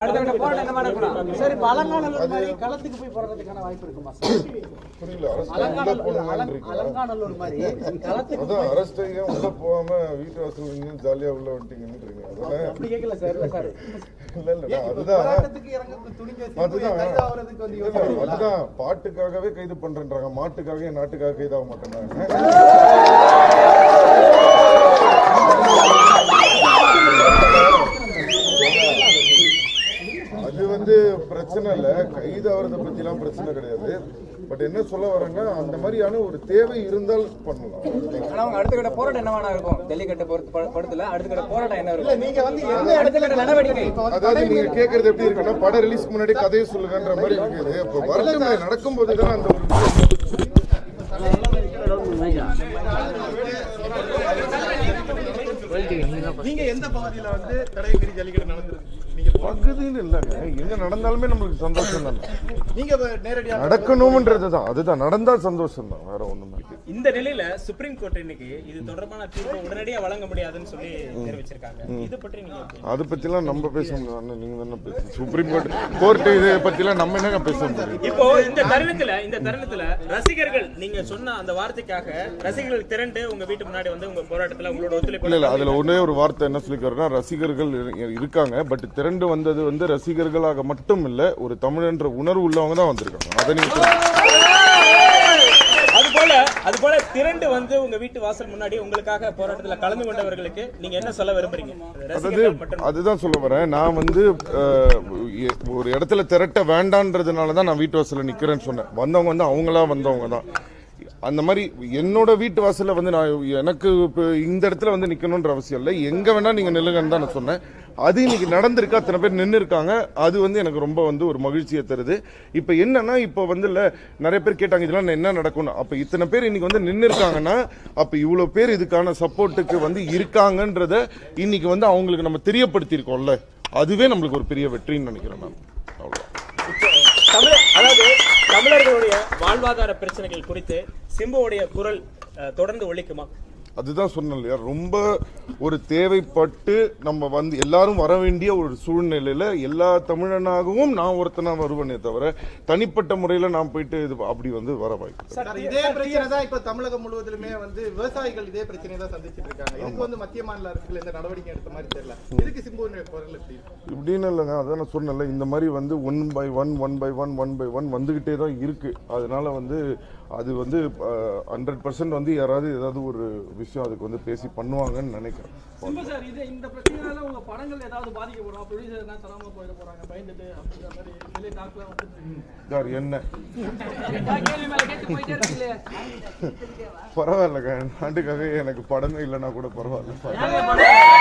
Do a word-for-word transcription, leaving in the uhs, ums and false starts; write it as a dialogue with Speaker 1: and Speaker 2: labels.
Speaker 1: சரி, அலங்காநல்லூர் மாதிரி களத்துக்கு போய் போறதுக்கான வாய்ப்பு இருக்குமா சார்?
Speaker 2: புரியல.
Speaker 1: அலங்காநல்லூர் மாதிரி களத்துக்கு
Speaker 2: அதான் அரெஸ்ட் ஆகி உள்ள போகாம வீட்டு வாசல் நீங்க ஜாலியா உள்ள வந்துட்டீங்கன்றீங்க. அதெல்லாம்
Speaker 1: அப்படி கேட்கல சார். சார்
Speaker 2: இல்ல இல்ல அதுதான்
Speaker 1: அதுதான்
Speaker 2: அதுதான் பாட்டுக்காகவே கைது பண்றேன்றாங்க. மாட்டுக்காக நாட்டுக்காக கைதாக மாட்டேன்றாங்க. அது வந்து பிரச்சனை இல்ல, கைது ஆகிறத பத்தி எல்லாம் பிரச்சனை கிடையாது. பட் என்ன சொல்ல வரேன்னா அந்த மாதிரியான ஒரு தேவை இருந்தால் பண்ணலாம்.
Speaker 3: அடுத்த கட்ட போராட்டம் என்னவானா இருக்கும்? ஜல்லிக்கட்டு படத்துல அடுத்த கட்ட போராட்டம் என்ன இருக்கும்?
Speaker 1: நீங்க வந்து எந்த இடத்துல நடவடிக்கை?
Speaker 2: அதாவது நீங்க கேக்குறது எப்படி இருக்குன்னா படம் ரிலீஸ்க்கு முன்னாடி கதையை சொல்லுங்கன்ற மாதிரி இருக்குது. இப்போ வரலாறு நடக்கும் போதுதான் அந்த
Speaker 1: நீங்க எந்த பகுதியில வந்து தடை மீறி ஜல்லிக்கட்டு நடந்துருக்கு?
Speaker 2: பகுதின்னு இல்லைங்க, எங்க நடந்தாலுமே நம்மளுக்கு சந்தோஷம் தானே.
Speaker 1: நீங்க நேரடியா
Speaker 2: நடக்கணும்ன்றதுதான், அதுதான் நடந்தா சந்தோஷம் தான், வேற ஒண்ணுமே.
Speaker 4: இந்த நிலையில சுப்ரீம் கோர்ட் இன்னைக்கு இது தொடர்பான தீர்ப்பை உடனடியா வழங்க முடியாதுன்னு சொல்லி தெரிவிச்சிருக்காங்க. இது பற்றி நீங்க
Speaker 2: அதை பத்தி எல்லாம் நம்ம பேச முடியாது, நீங்க தானே பேச. சுப்ரீம் கோர்ட் கோர்ட் இதை பத்தி எல்லாம் நம்ம என்னங்க பேச முடியும்?
Speaker 4: இப்போ இந்த தருணத்துல இந்த தருணத்துல ரசிகர்கள் நீங்க சொன்ன அந்த வார்த்தைக்காக ரசிகர்கள் திரண்டு உங்க வீட்டு முன்னாடி வந்து உங்க போராட்டத்துல உங்களோட ஒத்துழைப்பு.
Speaker 2: இல்ல இல்ல அதுல ஒரே ஒரு வார்த்தை என்ன சொல்லிக்கிறேன்னா, ரசிகர்கள் இருக்காங்க, பட் திரண்டு வந்தது வந்து ரசிகர்களாக மட்டும் இல்ல, ஒரு தமிழ் என்ற உணர்வு உள்ளவங்க தான் வந்திருக்காங்க. அதை நீங்க
Speaker 4: அதுபோல அதுபோல திரண்டு வந்து உங்க வீட்டு வாசல் முன்னாடி உங்களுக்காக போராட்டத்தில் கலந்து கொண்டவர்களுக்கு நீங்க என்ன சொல்ல விரும்புறீங்க?
Speaker 2: அதாவது அதுதான் சொல்ல வரேன். நான் வந்து ஒரு இடத்துல திரட்ட வேண்டான்றதுனாலதான் நான் வீட்டு வாசல்ல நிக்கிறேன்னு சொன்னேன். வந்தவங்க வந்து அவங்களா வந்தவங்க தான். அந்த மாதிரி என்னோட வீட்டு வாசல்ல வந்து நான் எனக்கு இந்த இடத்துல வந்து நிக்கணும்ன்ற அவசியம் இல்லை, எங்க வேணா நீங்க நில்லுங்கன்னு தான் நான் சொன்னேன். அது இன்னைக்கு நடந்திருக்கு, அத்தனை பேர் நின்று இருக்காங்க. அது வந்து எனக்கு ரொம்ப வந்து ஒரு மகிழ்ச்சியை தருது. இப்ப என்னன்னா இப்ப வந்து இல்ல நிறைய பேர் கேட்டாங்க இதெல்லாம் என்ன நடக்கும்னு. அப்ப இத்தனை பேர் இன்னைக்கு வந்து நின்று இருக்காங்கன்னா அப்ப இவ்வளவு பேர் இதுக்கான சப்போர்ட்டுக்கு வந்து இருக்காங்கன்றத இன்னைக்கு வந்து அவங்களுக்கு நம்ம தெரியப்படுத்தி இருக்கோம்ல, அதுவே நம்மளுக்கு ஒரு பெரிய வெற்றின்னு நினைக்கிறேன் நான். அவ்வளவு
Speaker 4: அதாவது தமிழர்களுடைய வாழ்வாதார பிரச்சனைகள் குறித்து சிம்புவுடைய குரல் தொடர்ந்து ஒலிக்குமா?
Speaker 2: அதுதான் சொன்னேன் இல்லையா, ரொம்ப ஒரு தேவைப்பட்டு நம்ம வந்து எல்லாரும் வர வேண்டிய ஒரு சூழ்நிலையில எல்லா தமிழனாகவும் நான் ஒருத்தனா வருவேனே தவிர தனிப்பட்ட முறையில நான் போயிட்டு இது அப்படி வந்து வர வாய்ப்பு.
Speaker 1: இதே பிரச்சனை தான் இப்ப தமிழகம் முழுவதுமே வந்து விவசாயிகள் இதே பிரச்சனையை தான் சந்திச்சுட்டு இருக்காங்க. இதுக்கு வந்து மத்திய மாநில அரசுல இந்த நடவடிக்கை எடுத்த மாதிரி தெரியல. இதுக்கு சிம்புவின் குரல் எப்படி? இப்படின்னு
Speaker 2: இல்லைங்க, அதான் நான் சொன்னேன்ல, இந்த மாதிரி வந்து one by one one by one one by one வந்துகிட்டே தான் இருக்கு. அதனால வந்து அது வந்து ஹண்ட்ரட் பர்சன்ட் வந்து யாராவது ஏதாவது ஒரு விஷயம் அதுக்கு வந்து பேசி பண்ணுவாங்கன்னு நினைக்கிறேன்.
Speaker 5: இந்த பிரச்சனையால உங்க படங்கள் ஏதாவது பாதிக்கப்படும், ப்ரொடியூசர் என்ன தராம போயிட போறாங்க பயந்துட்டு அப்படிங்கிற மாதிரி வெளியே டாக்ல வந்து
Speaker 2: என்ன பரவாயில்லங்க, நாட்டுக்காக எனக்கு படமே இல்லைன்னா கூட பரவாயில்ல.